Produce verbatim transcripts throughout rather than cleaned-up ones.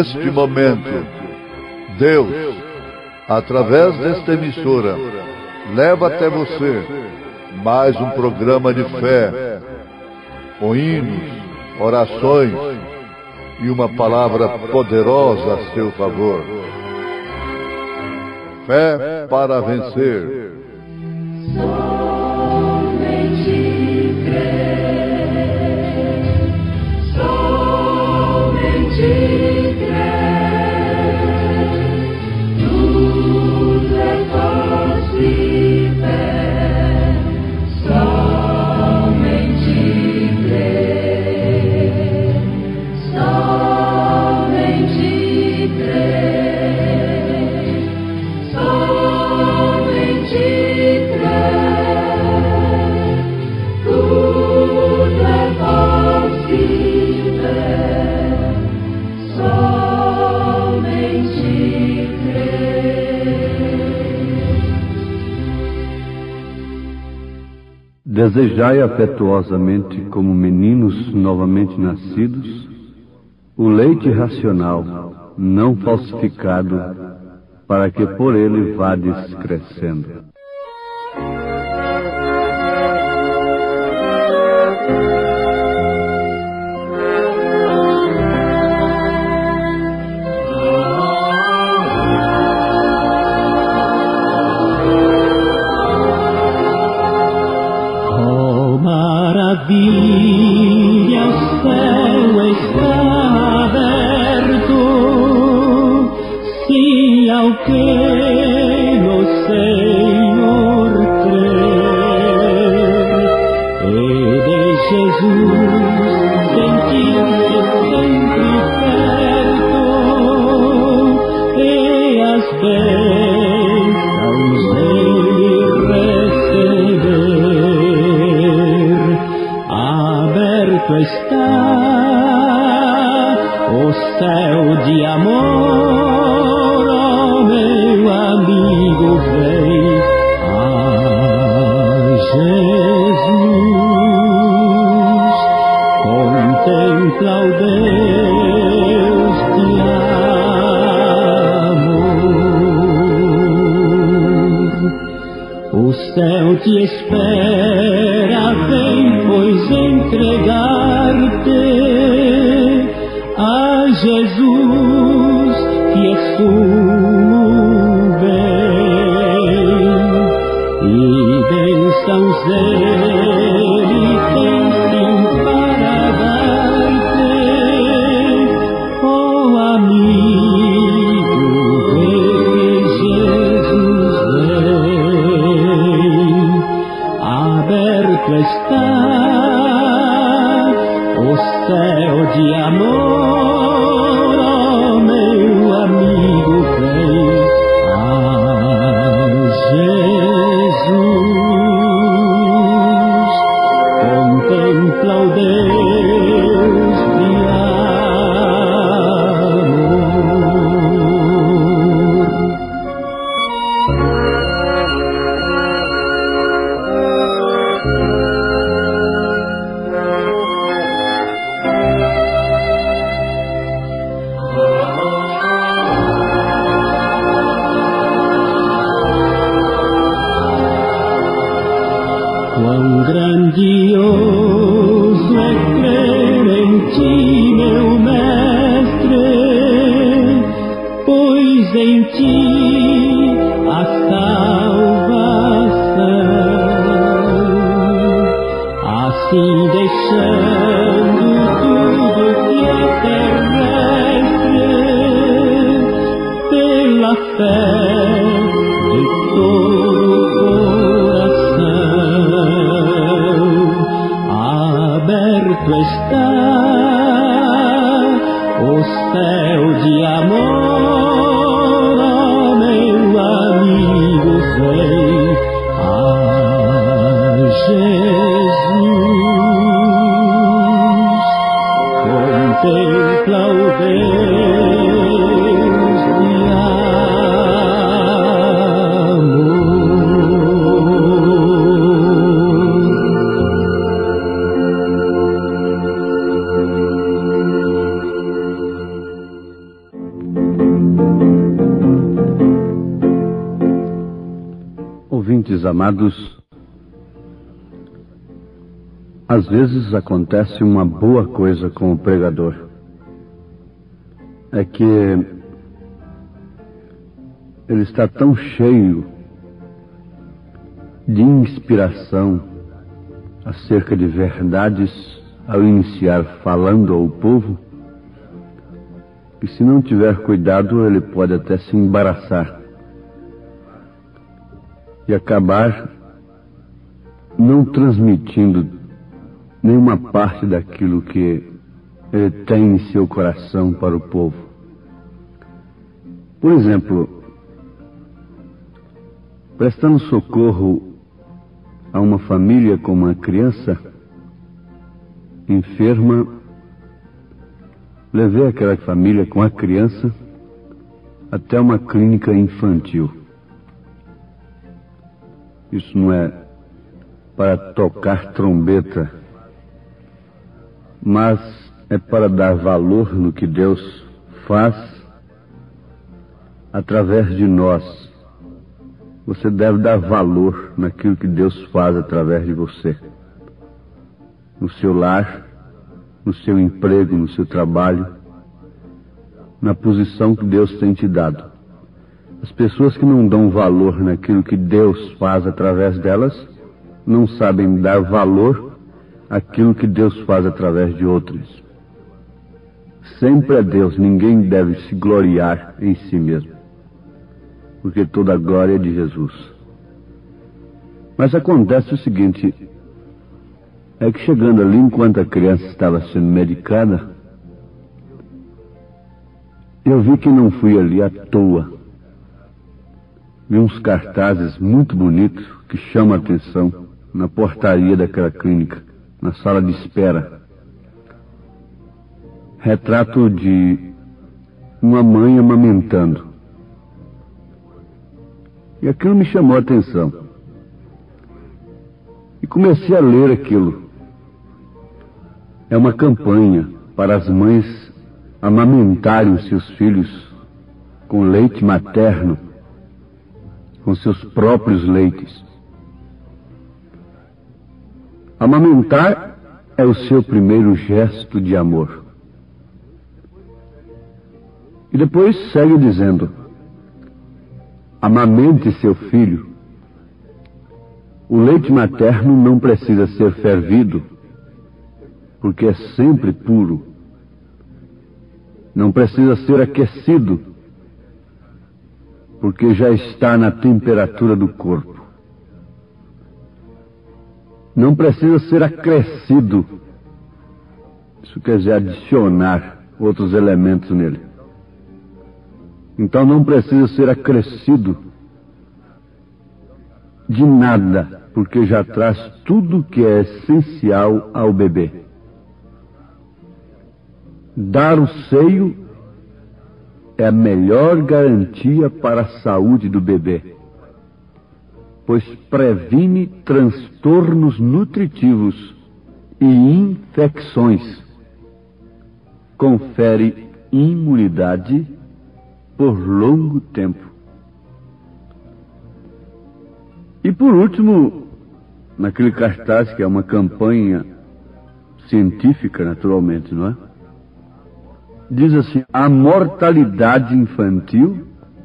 neste momento, Deus, através desta emissora, leva até você mais um programa de fé, com hinos, orações e uma palavra poderosa a seu favor. Fé para vencer. Desejai afetuosamente, como meninos novamente nascidos, o leite racional, não falsificado, para que por ele vades crescendo. Maravilha, o céu está aberto, se ao que no Senhor crer, e de Jesus sentir-se sempre perto, e as bênçãos dele receber. Aberto está o céu de amor, oh meu amigo, vem a Jesus, contempla o Deus de amor. O céu te espera, vem pois entregar-te a Jesus, que é sumo bem, e bênçãos ele tem sim para dar-te, oh amigo, vem Jesus vem. Aberto está o céu de amor, oh meu amigo, vem a Jesus, contempla o Deus de Quão grandioso é crer em ti, meu mestre, pois em ti a ouvintes amados, às vezes acontece uma boa coisa com o pregador. É que ele está tão cheio de inspiração acerca de verdades ao iniciar falando ao povo, que se não tiver cuidado ele pode até se embaraçar e acabar não transmitindo nenhuma parte daquilo que ele tem em seu coração para o povo. Por exemplo, prestando socorro a uma família com uma criança enferma, levei aquela família com a criança até uma clínica infantil. Isso não é para tocar trombeta, mas é para dar valor no que Deus faz através de nós. Você deve dar valor naquilo que Deus faz através de você. No seu lar, no seu emprego, no seu trabalho, na posição que Deus tem te dado. As pessoas que não dão valor naquilo que Deus faz através delas, não sabem dar valor àquilo que Deus faz através de outros. Sempre é Deus, ninguém deve se gloriar em si mesmo, porque toda a glória é de Jesus. Mas acontece o seguinte, é que chegando ali, enquanto a criança estava sendo medicada, eu vi que não fui ali à toa. Vi uns cartazes muito bonitos que chamam a atenção na portaria daquela clínica, na sala de espera. Retrato de uma mãe amamentando. E aquilo me chamou a atenção. E comecei a ler aquilo. É uma campanha para as mães amamentarem os seus filhos com leite materno, com seus próprios leites. Amamentar é o seu primeiro gesto de amor. E depois segue dizendo: amamente seu filho. O leite materno não precisa ser fervido, porque é sempre puro. Não precisa ser aquecido, porque já está na temperatura do corpo. Não precisa ser acrescido. Isso quer dizer adicionar outros elementos nele. Então não precisa ser acrescido de nada, porque já traz tudo que é essencial ao bebê. Dar o seio é a melhor garantia para a saúde do bebê, pois previne transtornos nutritivos e infecções, confere imunidade por longo tempo. E por último, naquele cartaz que é uma campanha científica, naturalmente, não é? Diz assim: a mortalidade infantil,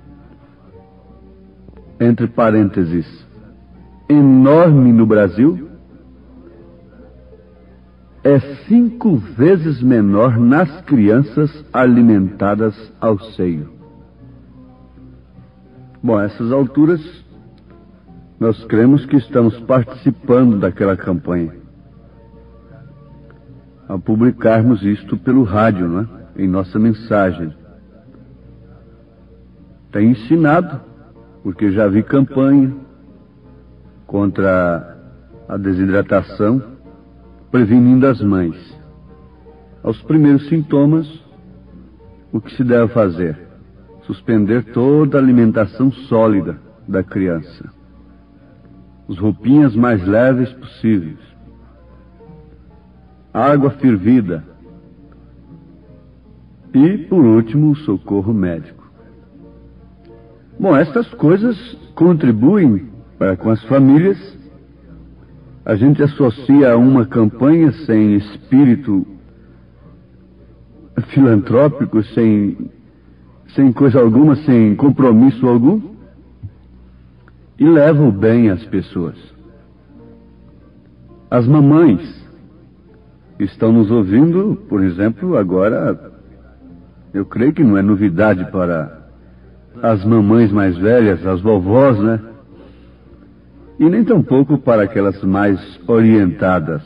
entre parênteses, enorme no Brasil, é cinco vezes menor nas crianças alimentadas ao seio. Bom, a essas alturas, nós cremos que estamos participando daquela campanha, ao publicarmos isto pelo rádio, não é? Em nossa mensagem. Tem ensinado, porque já vi campanha contra a desidratação, prevenindo as mães. Aos primeiros sintomas, o que se deve fazer? Suspender toda a alimentação sólida da criança. As roupinhas mais leves possíveis. Água fervida. E, por último, o socorro médico. Bom, estas coisas contribuem para com as famílias, a gente associa a uma campanha sem espírito filantrópico, sem, sem coisa alguma, sem compromisso algum, e leva o bem às pessoas. As mamães estão nos ouvindo, por exemplo, agora, eu creio que não é novidade para as mamães mais velhas, as vovós, né? E nem tampouco para aquelas mais orientadas.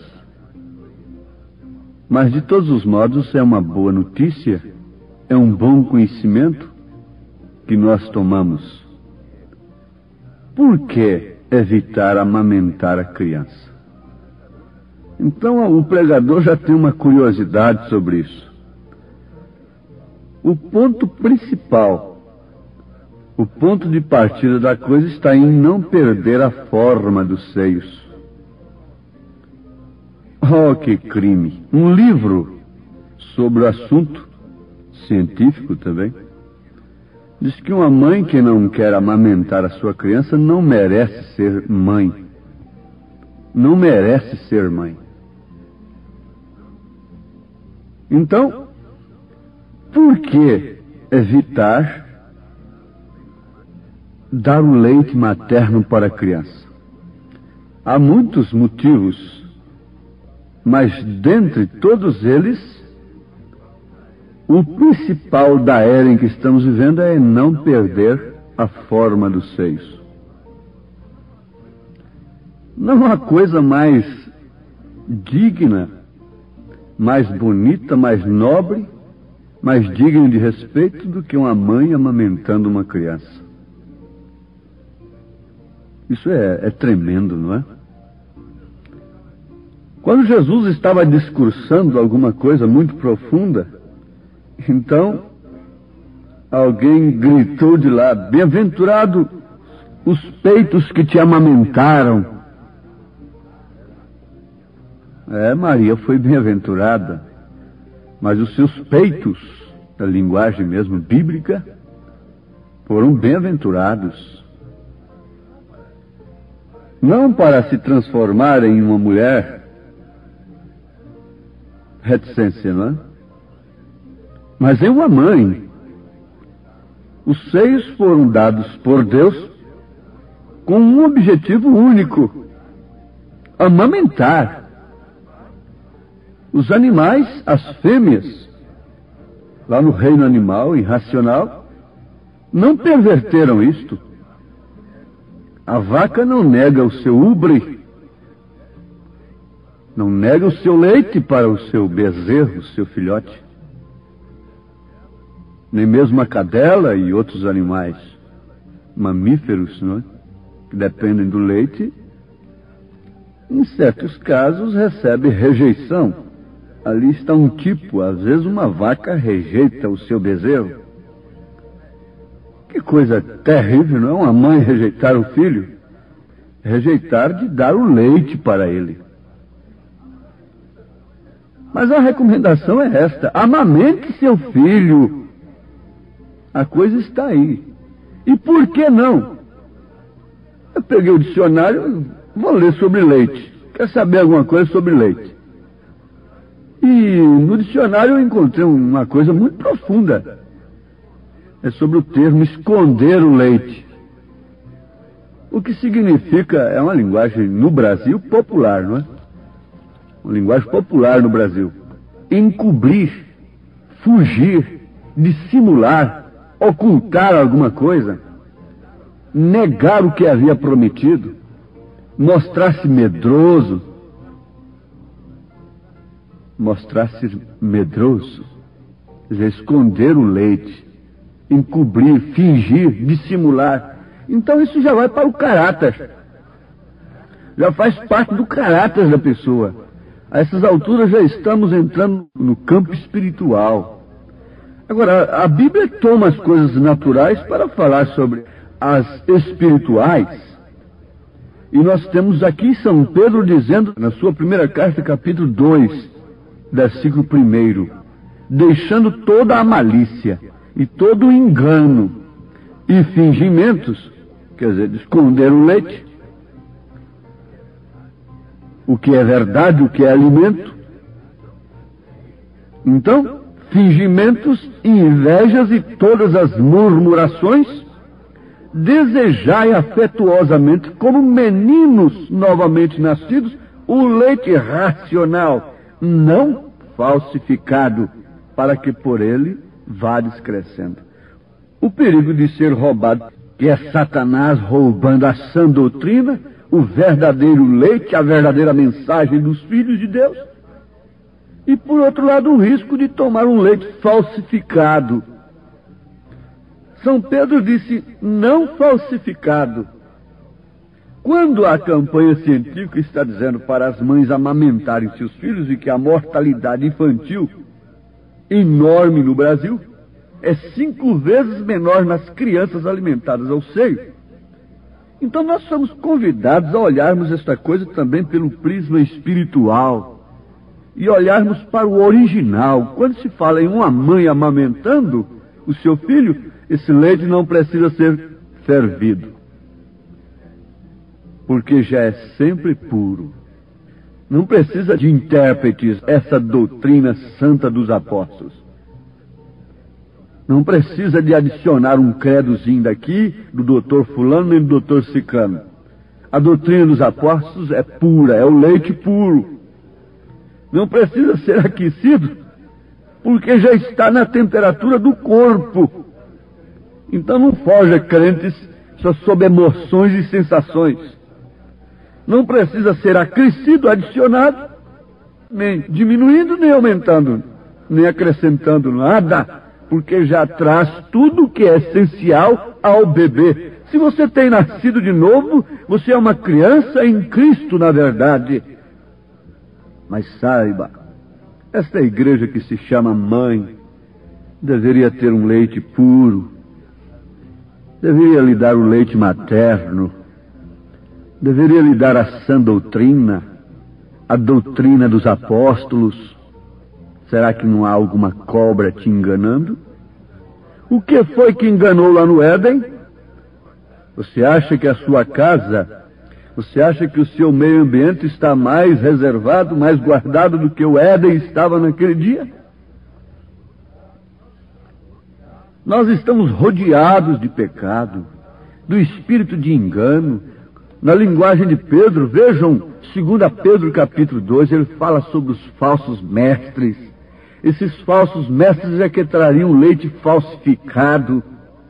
Mas, de todos os modos, é uma boa notícia, é um bom conhecimento que nós tomamos. Por que evitar amamentar a criança? Então, o pregador já tem uma curiosidade sobre isso. O ponto principal, o ponto de partida da coisa está em não perder a forma dos seios. Oh, que crime! Um livro sobre o assunto, científico também, diz que uma mãe que não quer amamentar a sua criança não merece ser mãe. Não merece ser mãe. Então, por que evitar dar o leite materno para a criança? Há muitos motivos, mas dentre todos eles, o principal da era em que estamos vivendo é não perder a forma dos seios. Não há coisa mais digna, mais bonita, mais nobre, mais digna de respeito do que uma mãe amamentando uma criança. Isso é, é tremendo, não é? Quando Jesus estava discursando alguma coisa muito profunda, então alguém gritou de lá: bem-aventurado os peitos que te amamentaram. É, Maria foi bem-aventurada, mas os seus peitos, a linguagem mesmo bíblica, foram bem-aventurados. Não para se transformar em uma mulher reticência, não é? Mas em uma mãe. Os seios foram dados por Deus com um objetivo único: amamentar. Os animais, as fêmeas, lá no reino animal irracional, não perverteram isto. A vaca não nega o seu ubre, não nega o seu leite para o seu bezerro, o seu filhote. Nem mesmo a cadela e outros animais mamíferos, não é? Que dependem do leite, em certos casos recebe rejeição. Ali está um tipo, às vezes uma vaca rejeita o seu bezerro. Que coisa terrível, não é? Uma mãe rejeitar o filho, rejeitar de dar o leite para ele. Mas a recomendação é esta: amamente seu filho. A coisa está aí. E por que não? Eu peguei o dicionário, vou ler sobre leite. Quer saber alguma coisa sobre leite? E no dicionário eu encontrei uma coisa muito profunda. É sobre o termo esconder o leite. O que significa, é uma linguagem no Brasil popular, não é? Uma linguagem popular no Brasil. Encobrir, fugir, dissimular, ocultar alguma coisa, negar o que havia prometido, mostrar-se medroso, mostrar-se medroso, quer dizer, esconder o leite, encobrir, fingir, dissimular. Então isso já vai para o caráter, já faz parte do caráter da pessoa. A essas alturas já estamos entrando no campo espiritual. Agora, a Bíblia toma as coisas naturais para falar sobre as espirituais. E nós temos aqui São Pedro dizendo, na sua primeira carta, capítulo dois, versículo primeiro, deixando toda a malícia e todo o engano e fingimentos, quer dizer, de esconder o leite, o que é verdade, o que é alimento. Então, fingimentos, invejas e todas as murmurações, desejai afetuosamente, como meninos novamente nascidos, o leite racional, não falsificado, para que por ele vades crescendo. O perigo de ser roubado, que é Satanás roubando a sã doutrina, o verdadeiro leite, a verdadeira mensagem dos filhos de Deus. E por outro lado, o risco de tomar um leite falsificado. São Pedro disse, não falsificado. Quando a campanha científica está dizendo para as mães amamentarem seus filhos e que a mortalidade infantil, enorme no Brasil, é cinco vezes menor nas crianças alimentadas ao seio. Então nós somos convidados a olharmos esta coisa também pelo prisma espiritual e olharmos para o original. Quando se fala em uma mãe amamentando o seu filho, esse leite não precisa ser fervido, porque já é sempre puro. Não precisa de intérpretes, essa doutrina santa dos apóstolos. Não precisa de adicionar um credozinho daqui, do doutor fulano nem do doutor ciclano. A doutrina dos apóstolos é pura, é o leite puro. Não precisa ser aquecido, porque já está na temperatura do corpo. Então não foge crentes só sob emoções e sensações. Não precisa ser acrescido, adicionado, nem diminuindo, nem aumentando, nem acrescentando nada, porque já traz tudo o que é essencial ao bebê. Se você tem nascido de novo, você é uma criança em Cristo, na verdade. Mas saiba, esta igreja que se chama mãe deveria ter um leite puro, deveria lhe dar o leite materno, deveria lhe dar a sã doutrina, a doutrina dos apóstolos. Será que não há alguma cobra te enganando? O que foi que enganou lá no Éden? Você acha que a sua casa, você acha que o seu meio ambiente está mais reservado, mais guardado do que o Éden estava naquele dia? Nós estamos rodeados de pecado, do espírito de engano. Na linguagem de Pedro, vejam, segundo Pedro capítulo dois, ele fala sobre os falsos mestres. Esses falsos mestres é que trariam leite falsificado.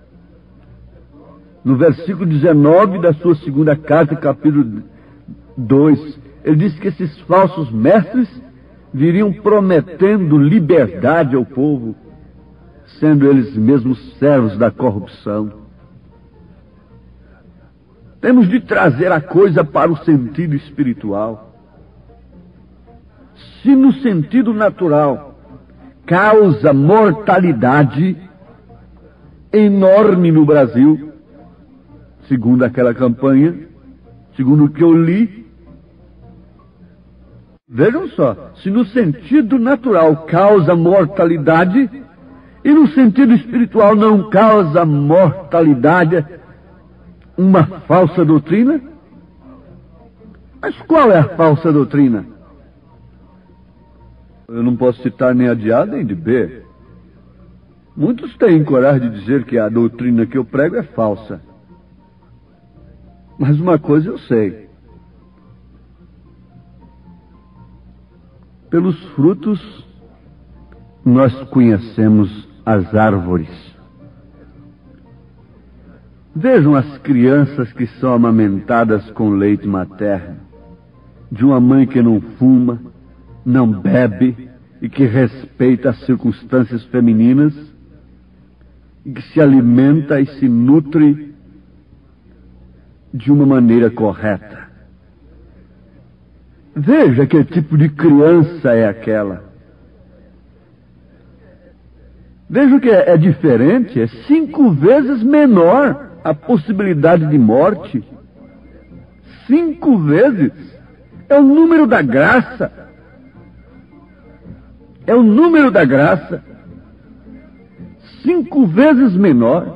No versículo dezenove da sua segunda carta, capítulo dois, ele diz que esses falsos mestres viriam prometendo liberdade ao povo, sendo eles mesmos servos da corrupção. Temos de trazer a coisa para o sentido espiritual. Se no sentido natural causa mortalidade enorme no Brasil, segundo aquela campanha, segundo o que eu li, vejam só, se no sentido natural causa mortalidade e no sentido espiritual não causa mortalidade, uma falsa doutrina? Mas qual é a falsa doutrina? Eu não posso citar nem a de A nem de B. Muitos têm coragem de dizer que a doutrina que eu prego é falsa. Mas uma coisa eu sei. Pelos frutos nós conhecemos as árvores. Vejam as crianças que são amamentadas com leite materno, de uma mãe que não fuma, não bebe e que respeita as circunstâncias femininas e que se alimenta e se nutre de uma maneira correta. Veja que tipo de criança é aquela. Veja que é, é diferente, é cinco vezes menor a possibilidade de morte. Cinco vezes. É o número da graça. É o número da graça. Cinco vezes menor.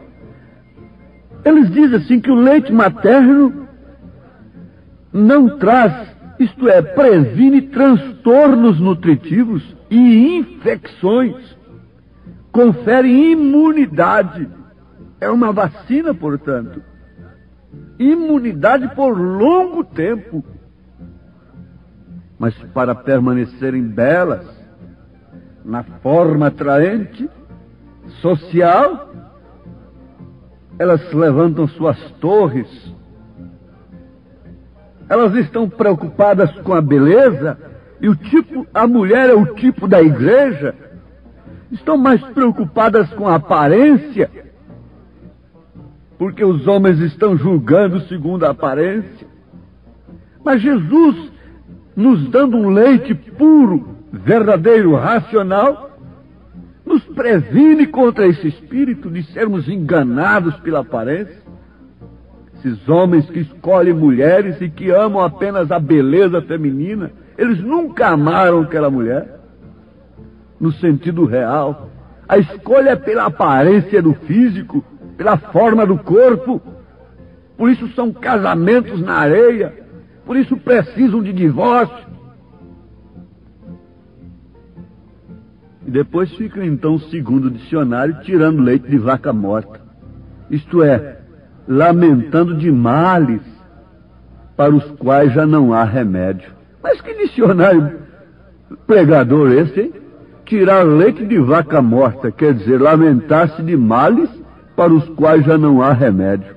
Eles dizem assim que o leite materno não traz isto é, previne transtornos nutritivos e infecções, confere imunidade. É uma vacina, portanto. Imunidade por longo tempo. Mas para permanecerem belas, na forma atraente, social, elas levantam suas torres. Elas estão preocupadas com a beleza, e o tipo, a mulher é o tipo da igreja. Estão mais preocupadas com a aparência, porque os homens estão julgando segundo a aparência. Mas Jesus, nos dando um leite puro, verdadeiro, racional, nos previne contra esse espírito de sermos enganados pela aparência. Esses homens que escolhem mulheres e que amam apenas a beleza feminina, eles nunca amaram aquela mulher no sentido real. A escolha é pela aparência do físico, pela forma do corpo. Por isso são casamentos na areia, por isso precisam de divórcio. E depois ficam então, segundo o dicionário, tirando leite de vaca morta. Isto é, lamentando de males para os quais já não há remédio. Mas que dicionário pregador esse, hein? Tirar leite de vaca morta quer dizer lamentar-se de males para os quais já não há remédio.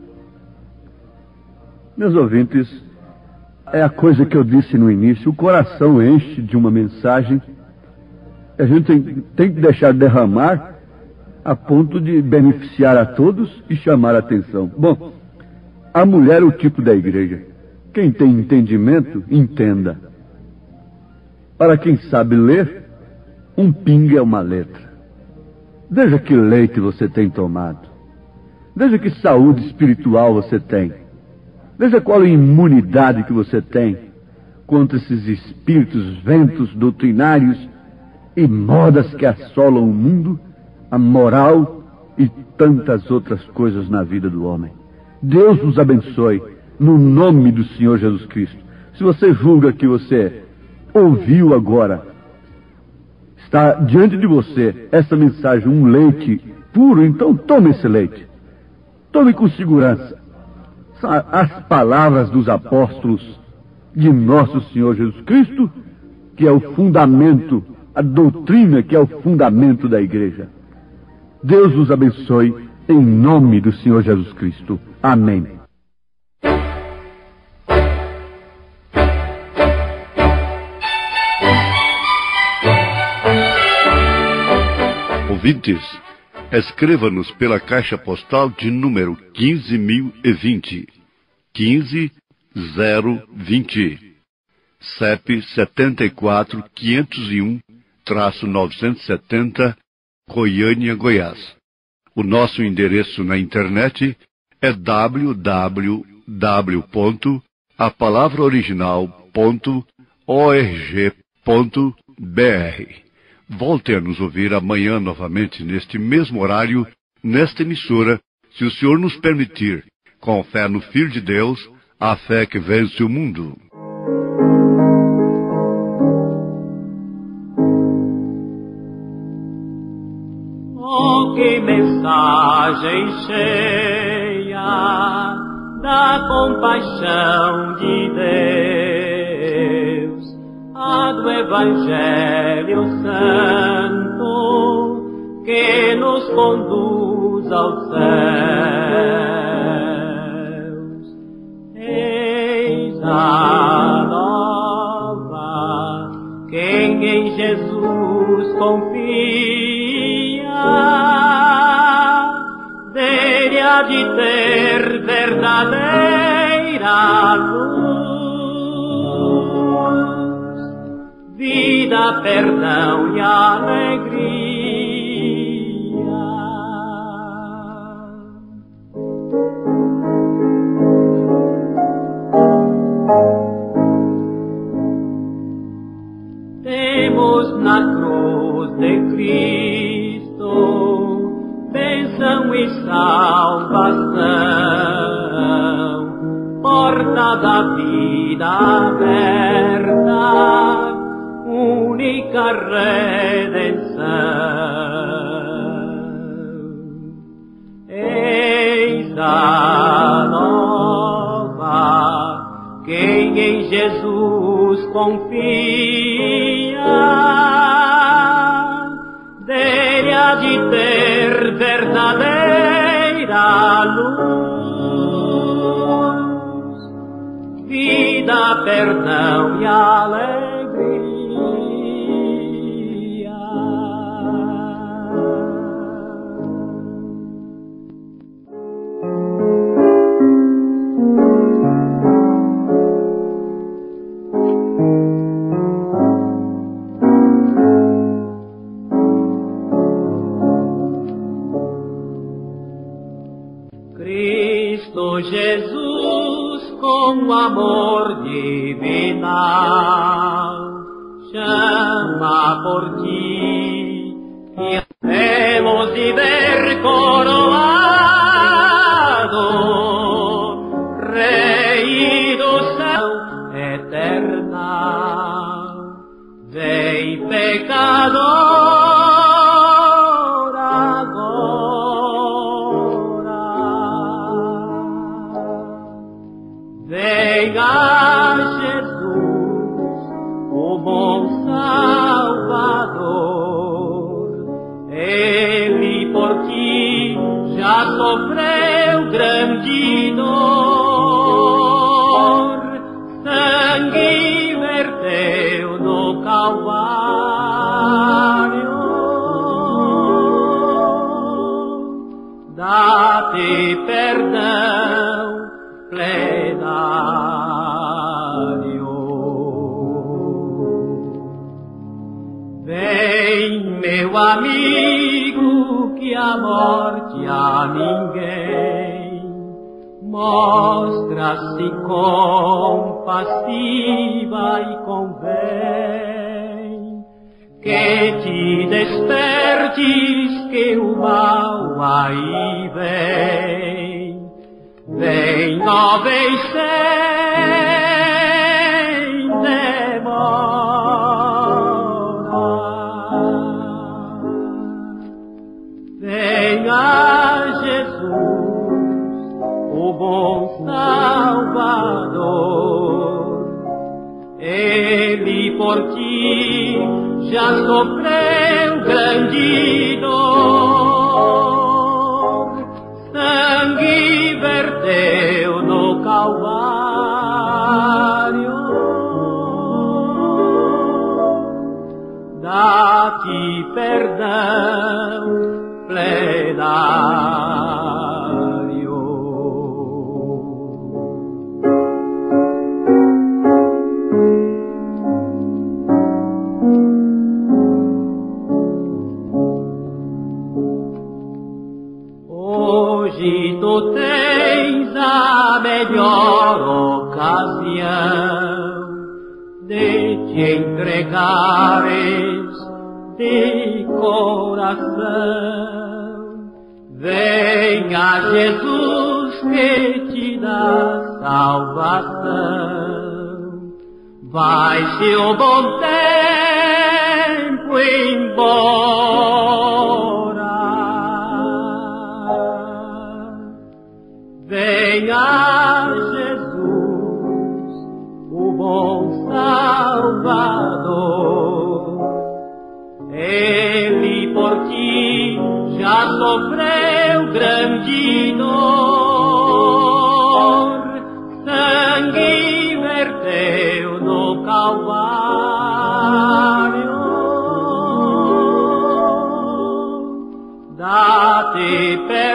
Meus ouvintes, é a coisa que eu disse no início, o coração enche de uma mensagem que a gente tem, tem que deixar derramar a ponto de beneficiar a todos e chamar a atenção. Bom, a mulher é o tipo da igreja. Quem tem entendimento, entenda. Para quem sabe ler, um pingue é uma letra. Veja que leite você tem tomado. Veja que saúde espiritual você tem. Veja qual a imunidade que você tem contra esses espíritos, ventos doutrinários e modas que assolam o mundo, a moral e tantas outras coisas na vida do homem. Deus nos abençoe, no nome do Senhor Jesus Cristo. Se você julga que você ouviu agora, está diante de você essa mensagem, um leite puro, então tome esse leite. Tome com segurança. São as palavras dos apóstolos de nosso Senhor Jesus Cristo, que é o fundamento, a doutrina que é o fundamento da igreja. Deus os abençoe, em nome do Senhor Jesus Cristo. Amém. Ouvintes, escreva-nos pela caixa postal de número quinze mil e vinte, quinze zero vinte, C E P setenta e quatro quinhentos e um, novecentos e setenta, Goiânia, Goiás. O nosso endereço na internet é w w w ponto a palavra original ponto org ponto b r. Volte a nos ouvir amanhã novamente neste mesmo horário, nesta emissora, se o Senhor nos permitir, com fé no Filho de Deus, a fé que vence o mundo. Oh, que mensagem cheia da compaixão de Deus, a do Evangelho Santo que nos conduz aos céus. Eis a nova quem em Jesus confia, dele há de ter verdadeira luz, vida, perdão e alegria. Temos na cruz de Cristo bênção e salvação, por porta da vida aberta, única redenção. Eis a nova, quem em Jesus confia, dele há de ter verdadeira luz, vida, perdão e alegria. Cristo Jesus, com amor divinal, chama por ti, e hemos de ver coroado, Rei do céu eterna. Vem, pecador, venha Jesus, o bom Salvador. Ele por ti já sofreu grande dor, sangue verteu no Calvário. Dá-te perdão plenário. Vem, meu amigo, que a morte a ninguém mostra-se compassiva e convém que te despertes, que o mal aí vem. Vem, ó, vem sem demora. Venha Jesus, o bom Salvador. Ele por ti já sofreu grande dor, sangue verteu no Calvário. Dá-te perdão plenário. Hoje tu tens a melhor ocasião de te entregares de coração. Venha Jesus que te dá salvação. Vai-se o bom tempo embora. Venha Jesus, o bom Salvador. Ele por ti já sofreu grande dor, sangue verteu no Calvário. Dá-te perdão